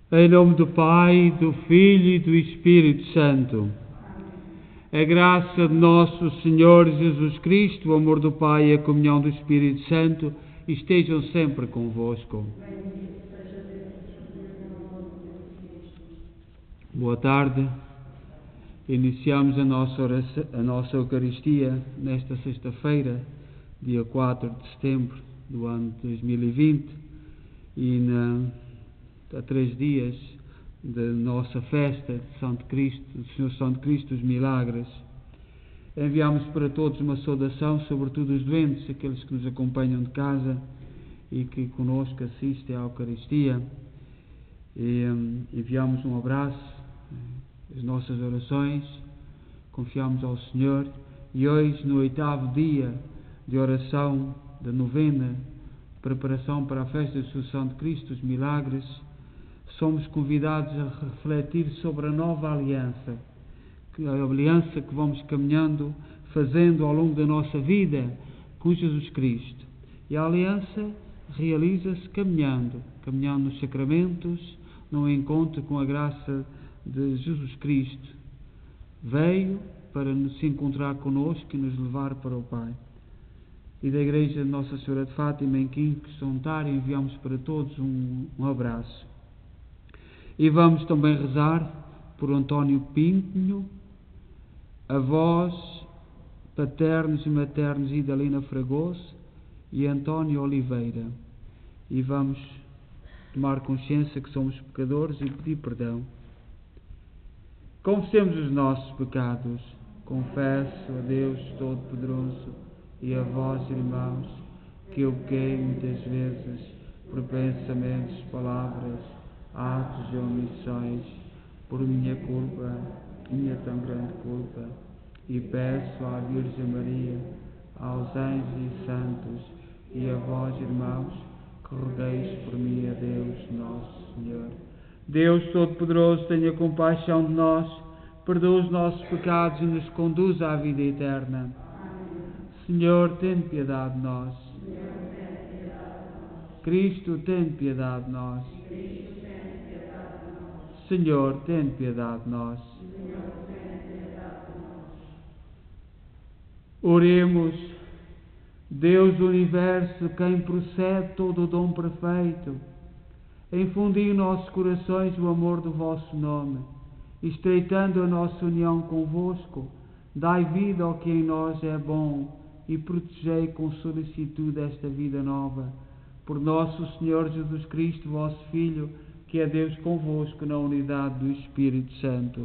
Em nome do Pai, do Filho e do Espírito Santo. A graça de nosso Senhor Jesus Cristo, o amor do Pai e a comunhão do Espírito Santo estejam sempre convosco. Boa tarde. Iniciamos a nossa Eucaristia nesta sexta-feira, dia 4 de setembro do ano de 2020, e há 3 dias da nossa festa de Santo Cristo, do Senhor Santo Cristo dos Milagres. Enviamos para todos uma saudação, sobretudo os doentes, aqueles que nos acompanham de casa e que conosco assistem à Eucaristia. E enviamos um abraço, as nossas orações, confiamos ao Senhor. E hoje, no 8º dia de oração da novena, preparação para a festa do Senhor Santo Cristo dos Milagres, somos convidados a refletir sobre a nova aliança, a aliança que vamos caminhando, fazendo ao longo da nossa vida com Jesus Cristo. E a aliança realiza-se caminhando nos sacramentos, no encontro com a graça de Jesus Cristo. Veio para se encontrar connosco e nos levar para o Pai. E da Igreja de Nossa Senhora de Fátima, em Quinto Santário, enviamos para todos um abraço. E vamos também rezar por António Pinho, avós paternos e maternos Idalina Fragoso e António Oliveira. E vamos tomar consciência que somos pecadores e pedir perdão. Confessemos os nossos pecados. Confesso a Deus Todo-Poderoso e a vós, irmãos, que eu pequei muitas vezes por pensamentos, palavras, atos e omissões, por minha culpa, minha tão grande culpa, e peço à Virgem Maria, aos anjos e santos, e a vós, irmãos, que rogueis por mim a Deus Nosso Senhor. Deus Todo-Poderoso, tenha compaixão de nós, perdoa os nossos pecados e nos conduz à vida eterna. Senhor, tem piedade de nós. Cristo, tem piedade de nós. Senhor, tem piedade de nós. Oremos. Deus do Universo, quem procede todo o dom perfeito, infundi em nossos corações o amor do vosso nome, estreitando a nossa união convosco, dai vida ao que em nós é bom e protegei com solicitude esta vida nova. Por nosso Senhor Jesus Cristo, vosso Filho, que é Deus convosco na unidade do Espírito Santo.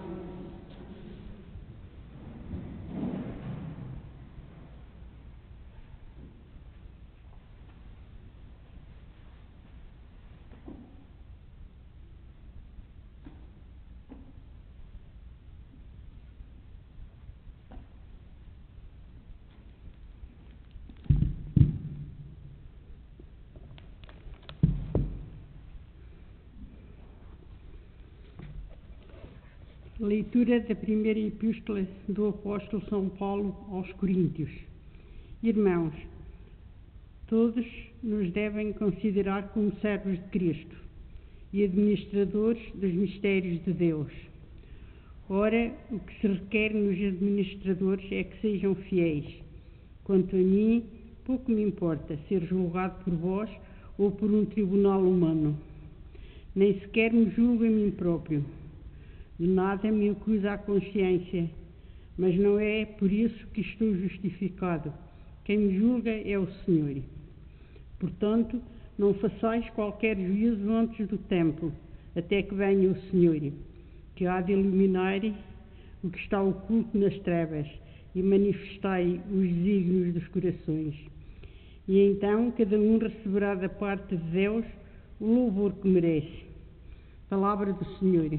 Leitura da primeira epístola do apóstolo São Paulo aos Coríntios. Irmãos, todos nos devem considerar como servos de Cristo e administradores dos mistérios de Deus. Ora, o que se requer nos administradores é que sejam fiéis. Quanto a mim, pouco me importa ser julgado por vós ou por um tribunal humano. Nem sequer me julgo a mim próprio. De nada me acusa a consciência, mas não é por isso que estou justificado. Quem me julga é o Senhor. Portanto, não façais qualquer juízo antes do tempo, até que venha o Senhor, que há de iluminar o que está oculto nas trevas e manifestai os desígnios dos corações. E então cada um receberá da parte de Deus o louvor que merece. Palavra do Senhor.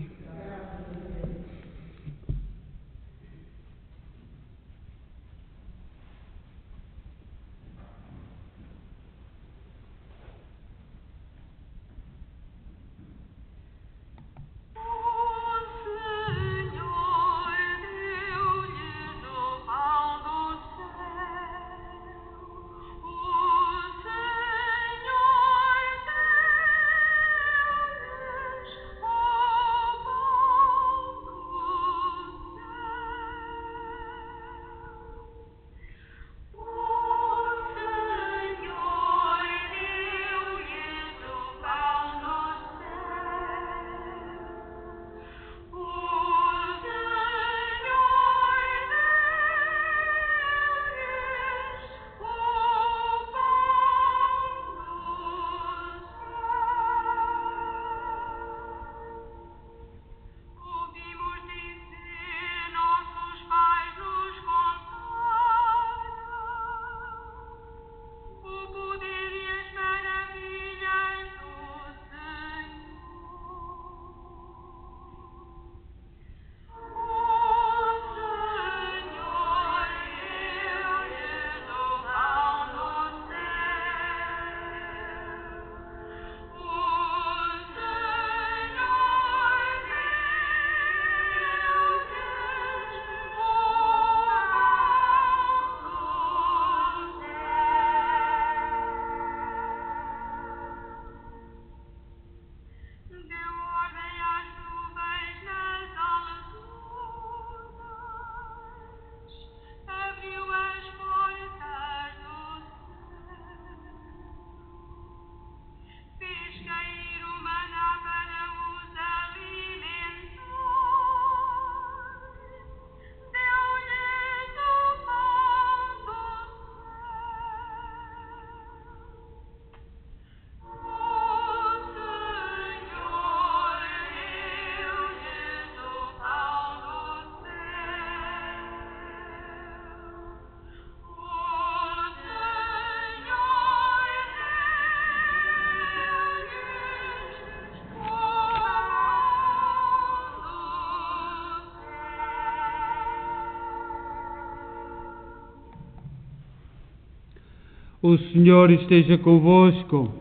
O Senhor esteja convosco.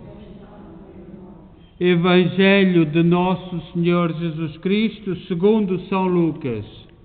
Evangelho de Nosso Senhor Jesus Cristo, segundo São Lucas.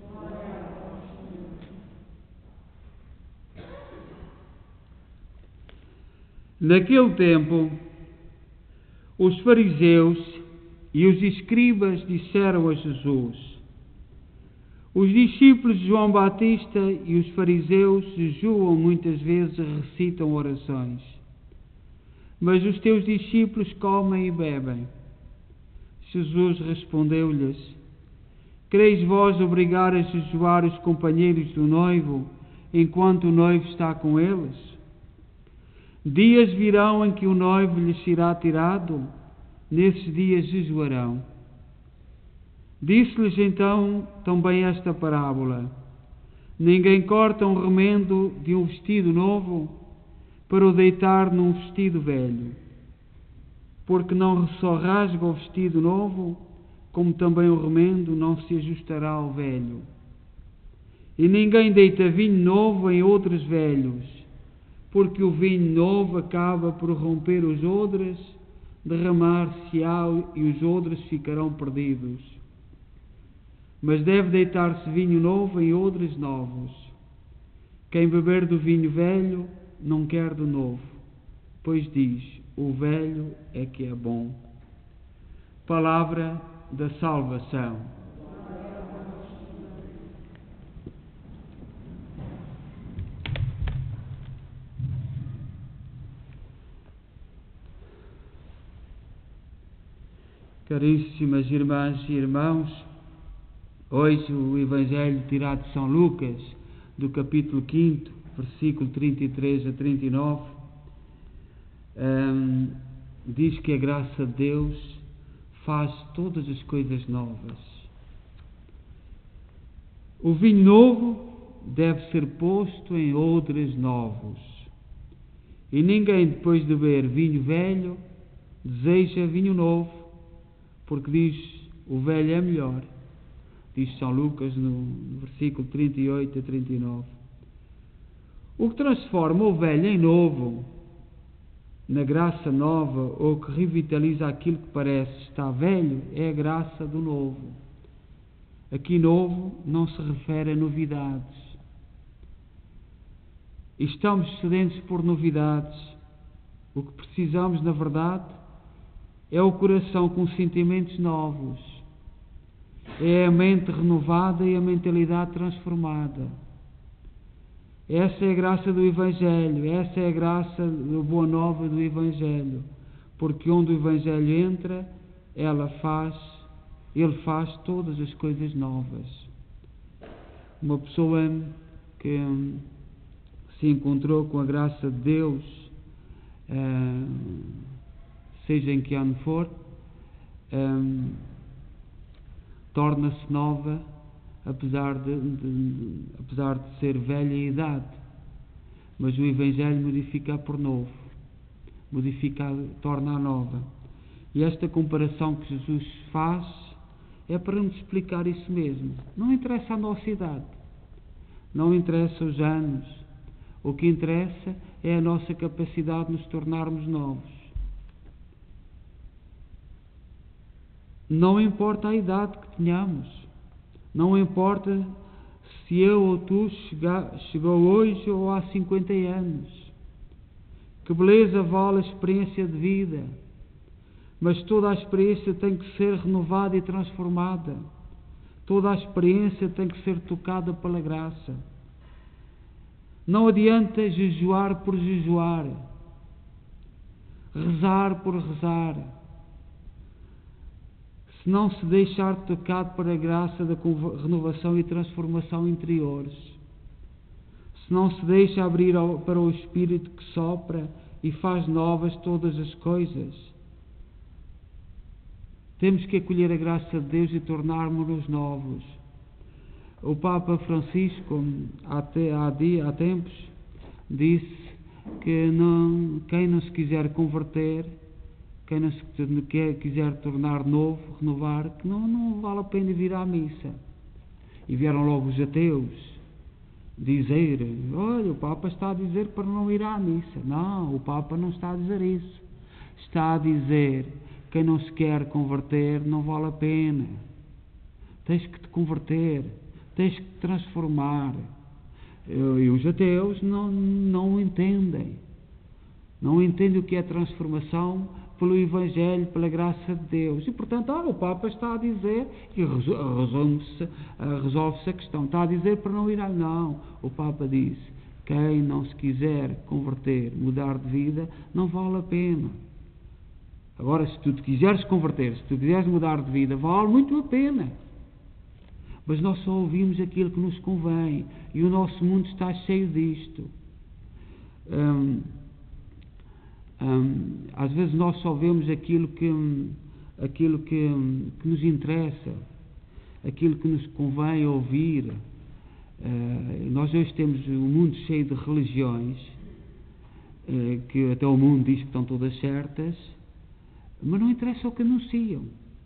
Naquele tempo, os fariseus e os escribas disseram a Jesus: os discípulos de João Batista e os fariseus jejuam muitas vezes e recitam orações, mas os teus discípulos comem e bebem. Jesus respondeu-lhes: quereis vós obrigar a jejuar os companheiros do noivo, enquanto o noivo está com eles? Dias virão em que o noivo lhes será tirado, nesses dias jejuarão. Disse-lhes então também esta parábola: ninguém corta um remendo de um vestido novo para o deitar num vestido velho, porque não só rasga o vestido novo, como também o remendo não se ajustará ao velho. E ninguém deita vinho novo em odres velhos, porque o vinho novo acaba por romper os odres, derramar-se-á e os odres ficarão perdidos. Mas deve deitar-se vinho novo em odres novos. Quem beber do vinho velho não quer do novo, pois diz: o velho é que é bom. Palavra da salvação. Caríssimas irmãs e irmãos, hoje o Evangelho tirado de São Lucas, do capítulo 5, versículo 33 a 39, diz que a graça de Deus faz todas as coisas novas. O vinho novo deve ser posto em odres novos, e ninguém, depois de beber vinho velho, deseja vinho novo, porque diz: o velho é melhor. Diz São Lucas no versículo 38 a 39. O que transforma o velho em novo, na graça nova, ou que revitaliza aquilo que parece estar velho, é a graça do novo. Aqui novo não se refere a novidades. Estamos sedentos por novidades. O que precisamos, na verdade, é o coração com sentimentos novos. É a mente renovada e a mentalidade transformada. Essa é a graça do Evangelho, essa é a graça da boa nova do Evangelho, porque onde o Evangelho entra, ele faz todas as coisas novas. Uma pessoa que se encontrou com a graça de Deus, seja em que ano for, torna-se nova, apesar de ser velha em idade. Mas o Evangelho modifica por novo, torna-a nova. E esta comparação que Jesus faz é para nos explicar isso mesmo. Não interessa a nossa idade, não interessa os anos, o que interessa é a nossa capacidade de nos tornarmos novos. Não importa a idade que tenhamos, não importa se eu ou tu chegou hoje ou há 50 anos. Que beleza vale a experiência de vida, mas toda a experiência tem que ser renovada e transformada. Toda a experiência tem que ser tocada pela graça. Não adianta jejuar por jejuar, rezar por rezar, se não se deixar tocado pela graça da renovação e transformação interiores, se não se deixa abrir para o Espírito que sopra e faz novas todas as coisas. Temos que acolher a graça de Deus e tornarmos-nos novos. O Papa Francisco, há tempos, disse que quem não se quiser converter, quem não se quiser tornar novo, renovar, que não vale a pena vir à missa. E vieram logo os ateus dizer, olha, o Papa está a dizer para não ir à missa. Não, o Papa não está a dizer isso. Está a dizer, quem não se quer converter não vale a pena. Tens que te converter, tens que te transformar. E os ateus não entendem. Não entendem o que é transformação pelo Evangelho, pela graça de Deus. E, portanto, o Papa está a dizer, e resolve-se a questão, está a dizer para não ir à... Não, o Papa diz, quem não se quiser converter, mudar de vida, não vale a pena. Agora, se tu te quiseres converter, se tu quiseres mudar de vida, vale muito a pena. Mas nós só ouvimos aquilo que nos convém, e o nosso mundo está cheio disto. Às vezes nós só vemos aquilo que nos interessa, aquilo que nos convém ouvir. Nós hoje temos um mundo cheio de religiões, que até o mundo diz que estão todas certas, mas não interessa o que anunciam.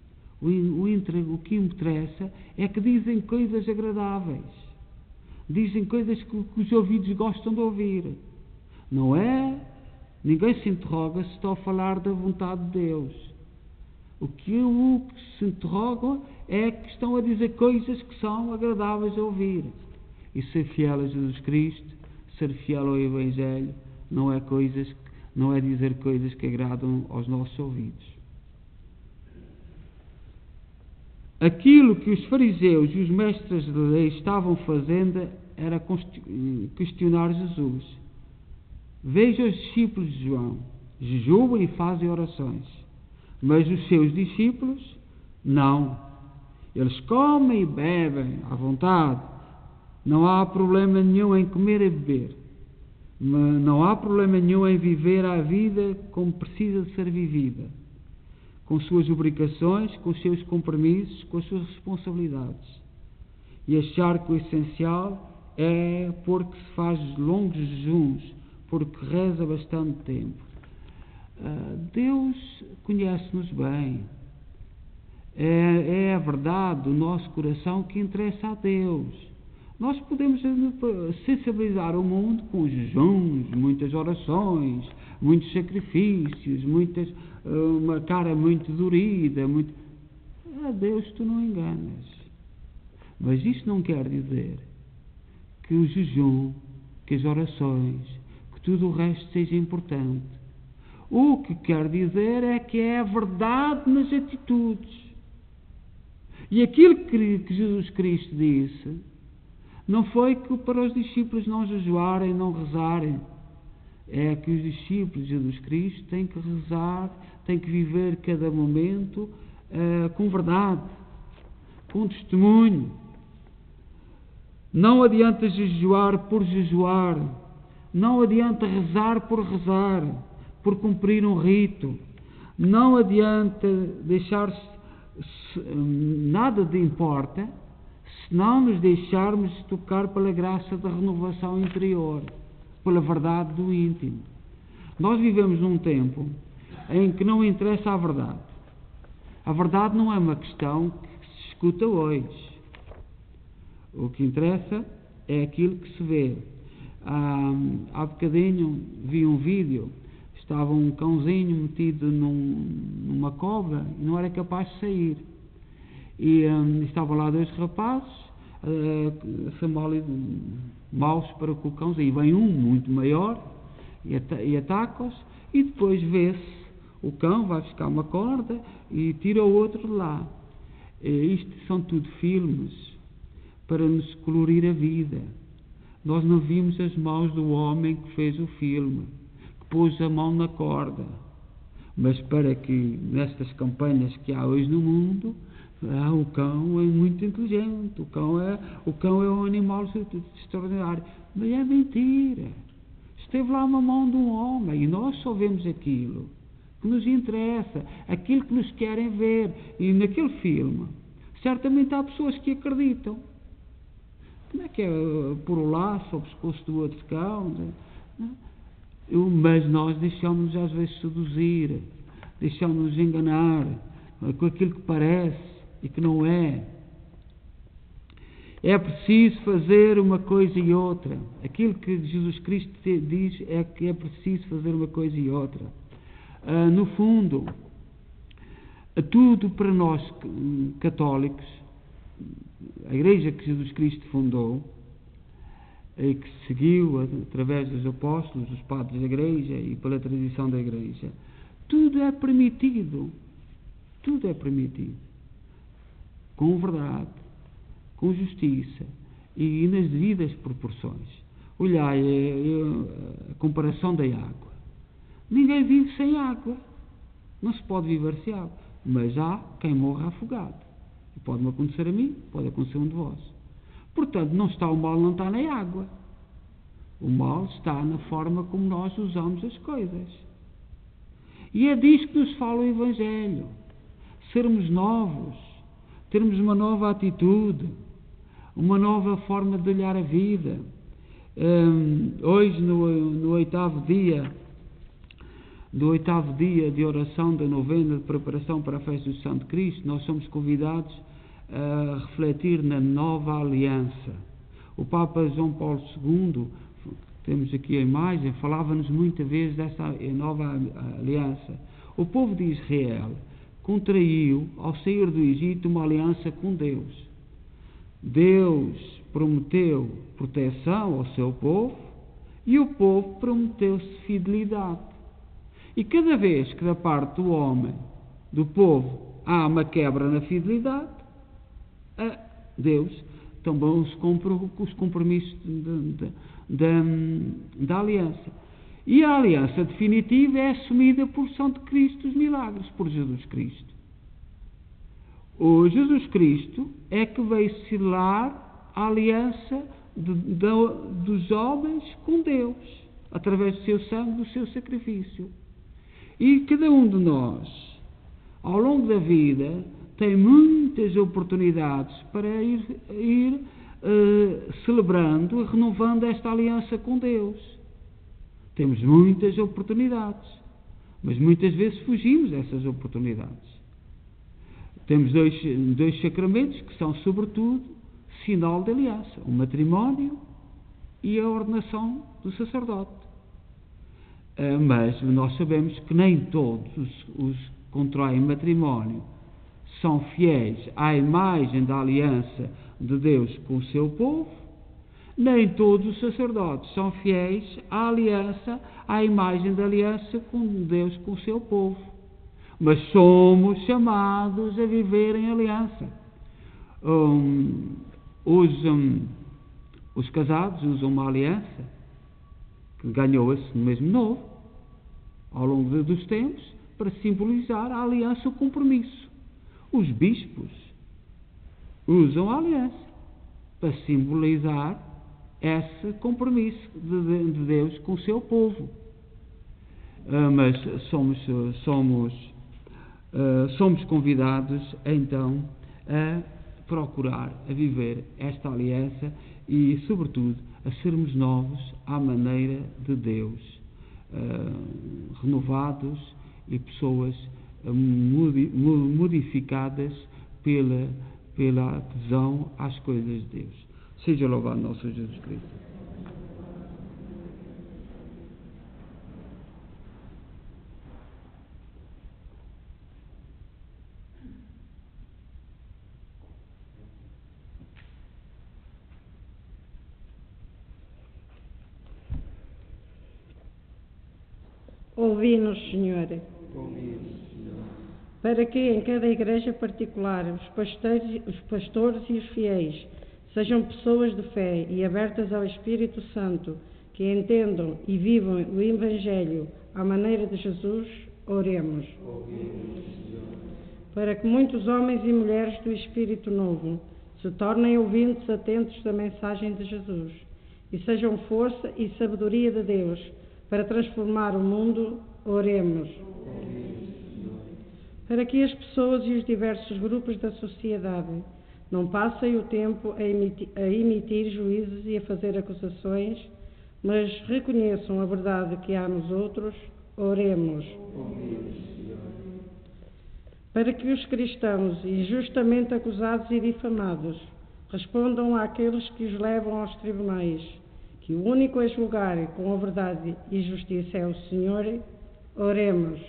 O que interessa é que dizem coisas agradáveis, dizem coisas que os ouvidos gostam de ouvir. Não é? Ninguém se interroga se estou a falar da vontade de Deus. O que se interroga é que estão a dizer coisas que são agradáveis a ouvir. E ser fiel a Jesus Cristo, ser fiel ao Evangelho, não é dizer coisas que agradam aos nossos ouvidos. Aquilo que os fariseus e os mestres da lei estavam fazendo era questionar Jesus. Veja os discípulos de João, jejuam e fazem orações, mas os seus discípulos não. Eles comem e bebem à vontade, não há problema nenhum em comer e beber, não há problema nenhum em viver a vida como precisa de ser vivida, com suas obrigações, com os seus compromissos, com as suas responsabilidades, e achar que o essencial é porque se faz longos jejuns, porque reza bastante tempo. Deus conhece-nos bem. É a verdade do nosso coração que interessa a Deus. Nós podemos sensibilizar o mundo com jejuns, muitas orações, muitos sacrifícios, uma cara muito dorida. A Deus tu não enganas. Mas isso não quer dizer que o jejum, que as orações, tudo o resto seja importante. O que quer dizer é que é a verdade nas atitudes. E aquilo que Jesus Cristo disse não foi que para os discípulos não jejuarem, não rezarem. É que os discípulos de Jesus Cristo têm que rezar, têm que viver cada momento com verdade, com testemunho. Não adianta jejuar por jejuar. Não adianta rezar, por cumprir um rito. Não adianta nada de importa se não nos deixarmos tocar pela graça da renovação interior, pela verdade do íntimo. Nós vivemos num tempo em que não interessa a verdade. A verdade não é uma questão que se escuta hoje. O que interessa é aquilo que se vê. Há bocadinho vi um vídeo, estava um cãozinho metido numa cova e não era capaz de sair. E estavam lá dois rapazes a chamar-lhe maus para com o cãozinho. E vem um muito maior e ataca-os, e depois vê-se o cão, vai buscar uma corda e tira o outro de lá. Isto são tudo filmes para nos colorir a vida. Nós não vimos as mãos do homem que fez o filme, que pôs a mão na corda. Mas para que, nestas campanhas que há hoje no mundo, o cão é muito inteligente, o cão é um animal extraordinário. Mas é mentira. Esteve lá uma mão de um homem, e nós só vemos aquilo que nos interessa, aquilo que nos querem ver. E naquele filme, certamente há pessoas que acreditam. Como é que é pôr o laço ao pescoço do outro cão? Mas nós deixamos-nos às vezes seduzir, deixamos-nos enganar com aquilo que parece e que não é. É preciso fazer uma coisa e outra. Aquilo que Jesus Cristo diz é que é preciso fazer uma coisa e outra. No fundo, tudo para nós católicos, a Igreja que Jesus Cristo fundou e que seguiu através dos apóstolos, dos padres da Igreja e pela tradição da Igreja, tudo é permitido. Tudo é permitido. Com verdade, com justiça e nas devidas proporções. Olhai a comparação da água. Ninguém vive sem água. Não se pode viver sem água. Mas há quem morra afogado. Pode-me acontecer a mim, pode acontecer a um de vós. Portanto, o mal não está na água. O mal está na forma como nós usamos as coisas. E é disso que nos fala o Evangelho. Sermos novos, termos uma nova atitude, uma nova forma de olhar a vida. Hoje, no oitavo dia de oração da novena de preparação para a festa do Santo Cristo, nós somos convidados a refletir na nova aliança. O Papa João Paulo II, temos aqui a imagem, falava-nos muitas vezes dessa nova aliança. O povo de Israel contraiu, ao sair do Egito, uma aliança com Deus. Deus prometeu proteção ao seu povo e o povo prometeu-se fidelidade. E cada vez que da parte do homem, do povo, há uma quebra na fidelidade, Deus também os cumpre os compromissos da aliança. E a aliança definitiva é assumida por Santo Cristo dos Milagres, por Jesus Cristo. O Jesus Cristo é que veio selar a aliança dos homens com Deus, através do seu sangue, do seu sacrifício. E cada um de nós, ao longo da vida, tem muitas oportunidades para ir celebrando e renovando esta aliança com Deus. Temos muitas oportunidades, mas muitas vezes fugimos dessas oportunidades. Temos dois sacramentos que são, sobretudo, sinal de aliança: o matrimónio e a ordenação do sacerdote. Mas nós sabemos que nem todos os que contraem matrimónio são fiéis à imagem da aliança de Deus com o seu povo, nem todos os sacerdotes são fiéis à imagem da aliança com Deus com o seu povo. Mas somos chamados a viver em aliança. Os casados usam uma aliança que ganhou esse mesmo novo ao longo dos tempos para simbolizar a aliança, o compromisso. Os bispos usam a aliança para simbolizar esse compromisso de Deus com o seu povo. Mas somos convidados então a procurar, a viver esta aliança e, sobretudo, a sermos novos à maneira de Deus, renovados e pessoas modificadas pela adesão às coisas de Deus. Seja louvado nosso Jesus Cristo. Ouvi-nos, Senhor, para que em cada igreja particular os pastores e os fiéis sejam pessoas de fé e abertas ao Espírito Santo, que entendam e vivam o Evangelho à maneira de Jesus, oremos. Para que muitos homens e mulheres do Espírito Novo se tornem ouvintes atentos da mensagem de Jesus e sejam força e sabedoria de Deus para transformar o mundo, oremos. Para que as pessoas e os diversos grupos da sociedade não passem o tempo a emitir juízos e a fazer acusações, mas reconheçam a verdade que há nos outros, oremos. Para que os cristãos, injustamente acusados e difamados, Respondam àqueles que os levam aos tribunais, que o único a julgar com a verdade e justiça é o Senhor. Oremos.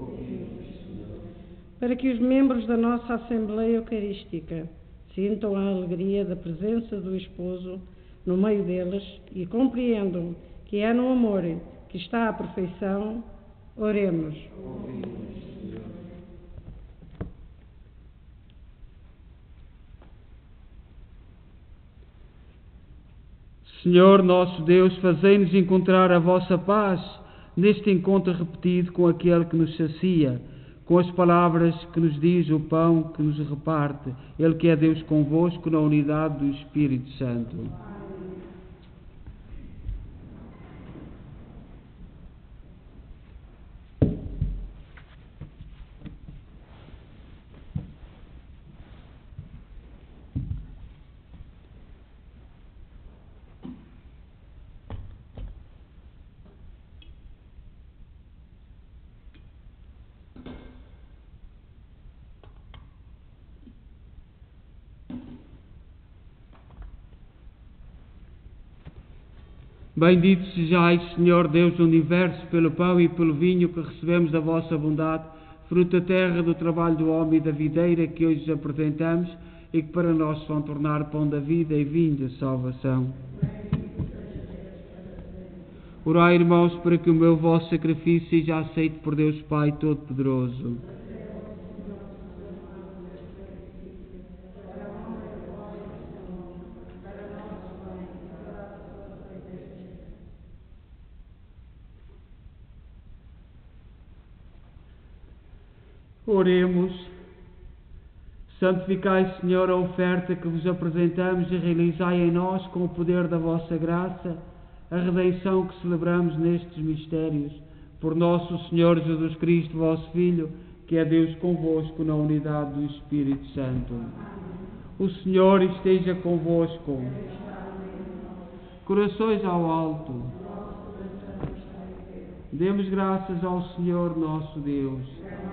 Para que os membros da nossa Assembleia Eucarística sintam a alegria da presença do Esposo no meio deles e compreendam que é no amor que está a perfeição. Oremos. Senhor nosso Deus, fazei-nos encontrar a vossa paz neste encontro repetido com aquele que nos sacia, com as palavras que nos diz, o pão que nos reparte, Ele que é Deus convosco na unidade do Espírito Santo. Bendito sejais, Senhor Deus do Universo, pelo pão e pelo vinho que recebemos da vossa bondade, fruto da terra, do trabalho do homem e da videira que hoje vos apresentamos e que para nós vão tornar pão da vida e vinho da salvação. Orai, irmãos, para que o meu vosso sacrifício seja aceito por Deus Pai Todo-Poderoso. Oremos. Santificai, Senhor, a oferta que vos apresentamos e realizai em nós, com o poder da vossa graça, a redenção que celebramos nestes mistérios. Por nosso Senhor Jesus Cristo, vosso Filho, que é Deus convosco na unidade do Espírito Santo. O Senhor esteja convosco. Corações ao alto. Demos graças ao Senhor nosso Deus.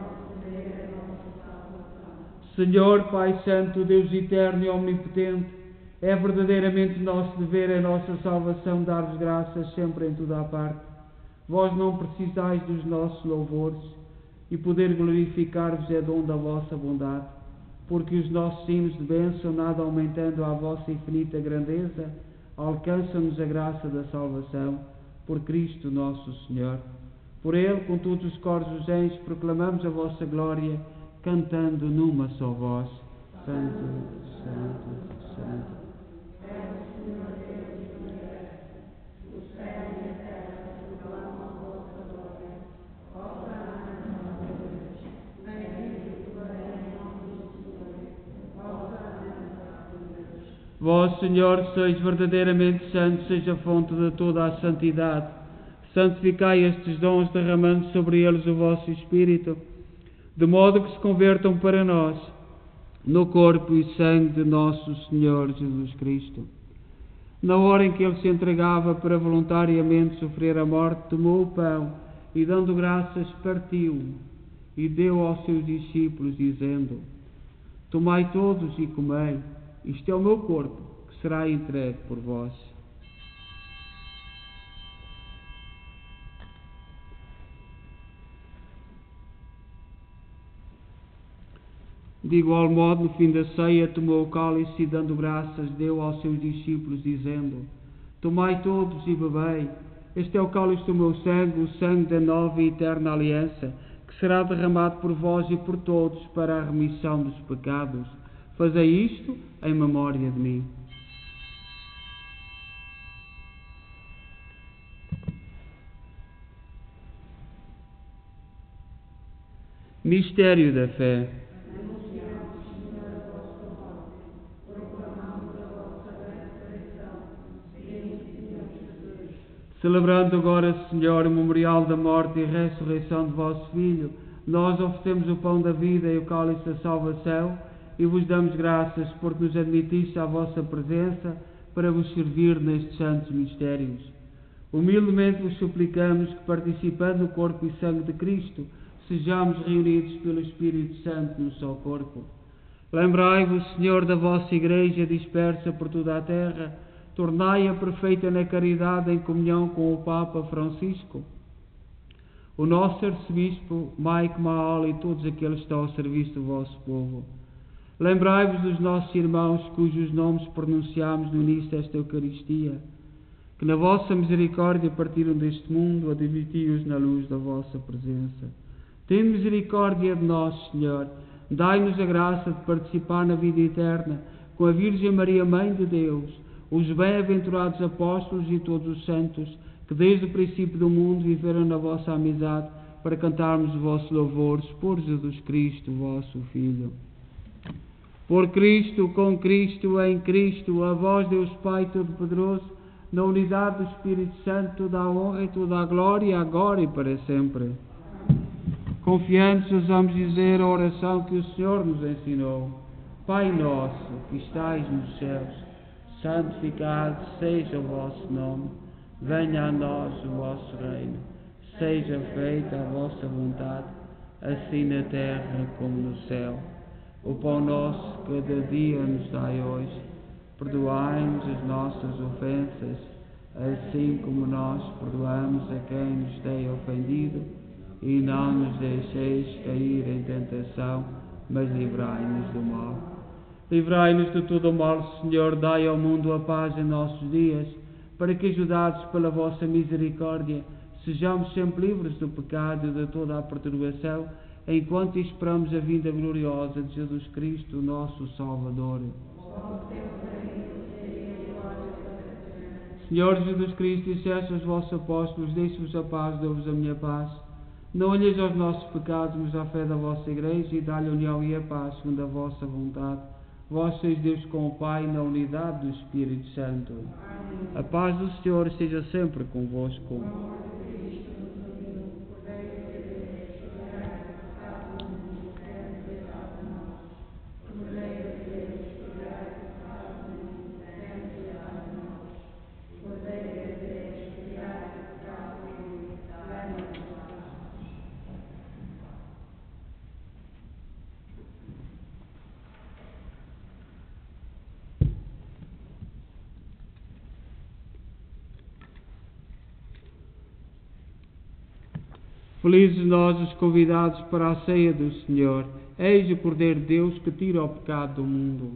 Senhor, Pai Santo, Deus eterno e omnipotente, é verdadeiramente nosso dever, a nossa salvação, dar-vos graças sempre em toda a parte. Vós não precisais dos nossos louvores, e poder glorificar-vos é dom da vossa bondade, porque os nossos hinos de bênção, nada aumentando à vossa infinita grandeza, alcançam-nos a graça da salvação, por Cristo nosso Senhor. Por Ele, com todos os coros dos anjos, proclamamos a vossa glória, cantando numa só voz: Santo, Santo, Santo. Vós, Senhor, sois verdadeiramente santo, seja a fonte de toda a santidade. Santificai estes dons, derramando sobre eles o vosso Espírito, de modo que se convertam para nós no corpo e sangue de nosso Senhor Jesus Cristo. Na hora em que Ele se entregava para voluntariamente sofrer a morte, tomou o pão e, dando graças, partiu e deu aos seus discípulos, dizendo: Tomai todos e comei, isto é o meu corpo, que será entregue por vós. De igual modo, no fim da ceia, tomou o cálice e, dando graças, deu aos seus discípulos, dizendo: Tomai todos e bebei, este é o cálice do meu sangue, o sangue da nova e eterna aliança, que será derramado por vós e por todos para a remissão dos pecados. Fazei isto em memória de mim. Mistério da fé. Celebrando agora, Senhor, o memorial da morte e ressurreição de vosso Filho, nós oferecemos o pão da vida e o cálice da salvação e vos damos graças porque nos admitiste à vossa presença para vos servir nestes santos mistérios. Humildemente vos suplicamos que, participando do corpo e sangue de Cristo, sejamos reunidos pelo Espírito Santo no só corpo. Lembrai-vos, Senhor, da vossa Igreja dispersa por toda a terra, tornai-a perfeita na caridade em comunhão com o Papa Francisco, o nosso arcebispo Mike Mahal e todos aqueles que estão ao serviço do vosso povo. Lembrai-vos dos nossos irmãos cujos nomes pronunciámos no início desta Eucaristia, que na vossa misericórdia partiram deste mundo, admiti-os na luz da vossa presença. Tende misericórdia de nós, Senhor. Dai-nos a graça de participar na vida eterna com a Virgem Maria, Mãe de Deus, os bem-aventurados apóstolos e todos os santos que desde o princípio do mundo viveram na vossa amizade, para cantarmos os vossos louvores por Jesus Cristo, vosso Filho. Por Cristo, com Cristo, em Cristo, a vós, Deus Pai Todo-Poderoso, na unidade do Espírito Santo, toda a honra e toda a glória, agora e para sempre. Confiantes, ousamos dizer a oração que o Senhor nos ensinou. Pai nosso, que estais nos céus, santificado seja o vosso nome. Venha a nós o vosso reino. Seja feita a vossa vontade, assim na terra como no céu. O pão nosso cada dia nos dai hoje. Perdoai-nos as nossas ofensas, assim como nós perdoamos a quem nos tem ofendido. E não nos deixeis cair em tentação, mas livrai-nos do mal. Livrai-nos de todo o mal, Senhor, dai ao mundo a paz em nossos dias, para que, ajudados pela vossa misericórdia, sejamos sempre livres do pecado e de toda a perturbação, enquanto esperamos a vinda gloriosa de Jesus Cristo, nosso Salvador. Senhor Jesus Cristo, disseste aos vossos apóstolos: deixe-vos a paz, dou-vos a minha paz. Não olheis aos nossos pecados, mas à fé da vossa Igreja, e dá-lhe a união e a paz, segundo a vossa vontade. Vós sois Deus com o Pai, na unidade do Espírito Santo. A paz do Senhor esteja sempre convosco. Felizes nós os convidados para a ceia do Senhor. Eis o Cordeiro de Deus que tira o pecado do mundo.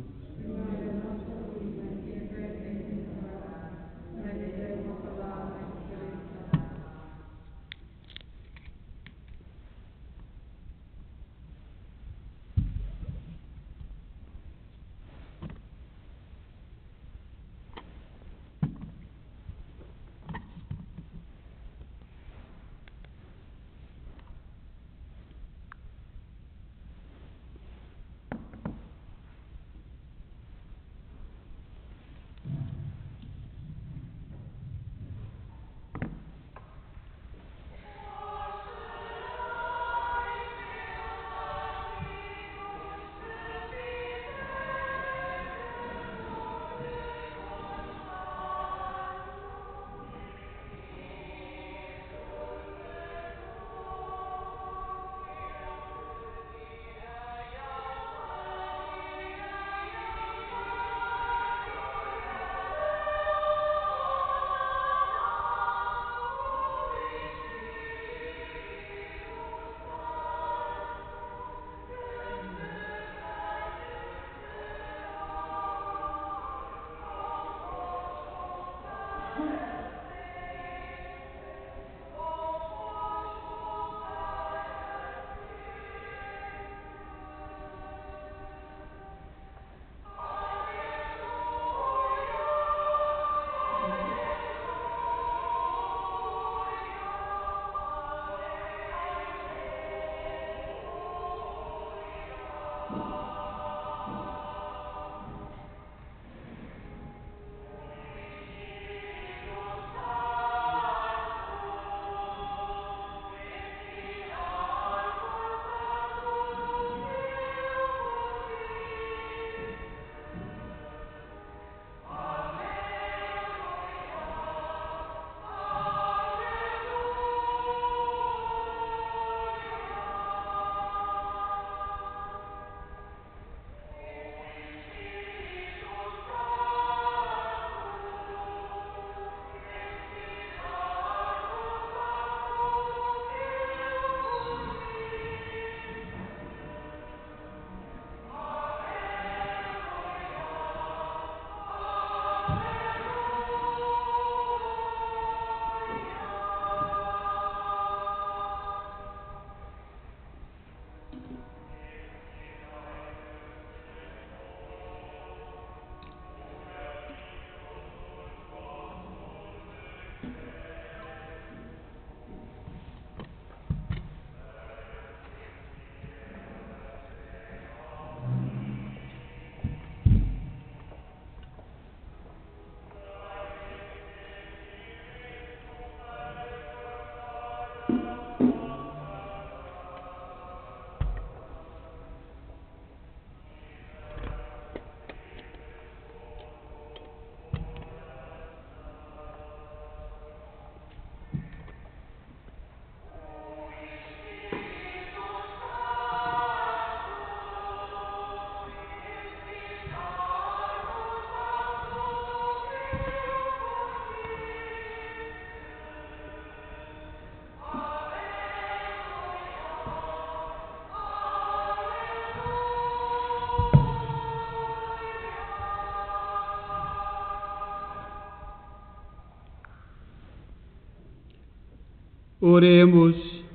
Oremos.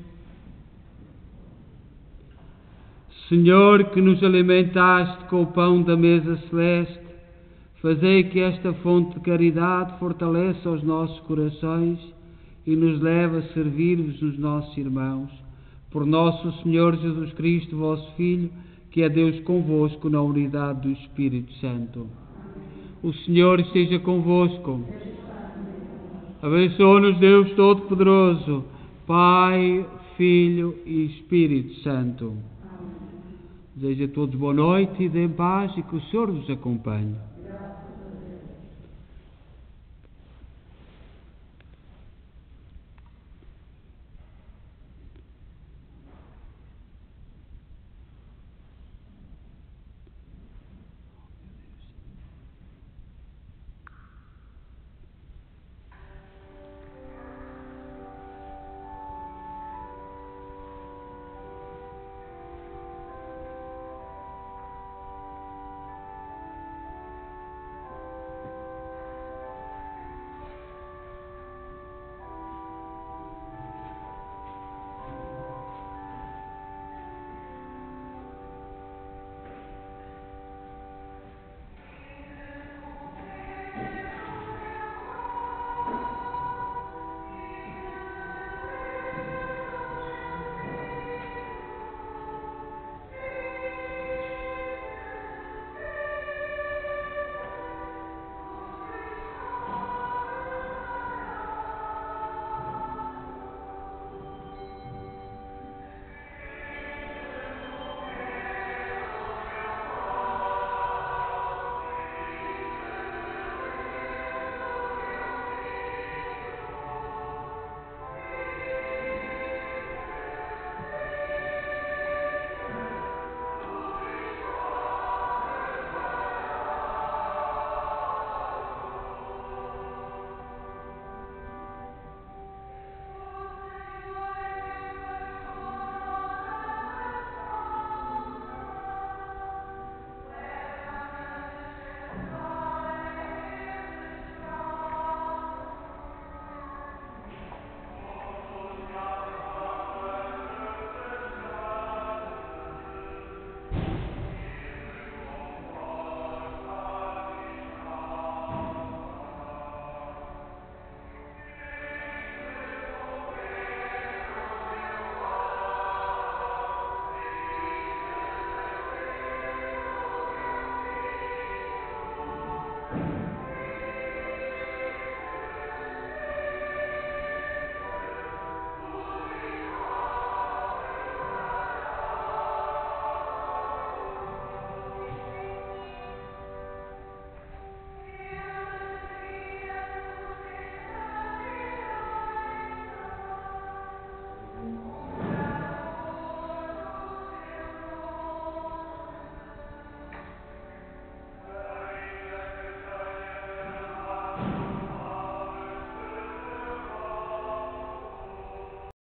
Senhor, que nos alimentaste com o pão da mesa celeste, fazei que esta fonte de caridade fortaleça os nossos corações e nos leve a servir-vos os nossos irmãos. Por nosso Senhor Jesus Cristo, vosso Filho, que é Deus convosco na unidade do Espírito Santo. O Senhor esteja convosco. Abençoe-nos Deus Todo-Poderoso, Pai, Filho e Espírito Santo. Desejo a todos boa noite e de paz e que o Senhor vos acompanhe.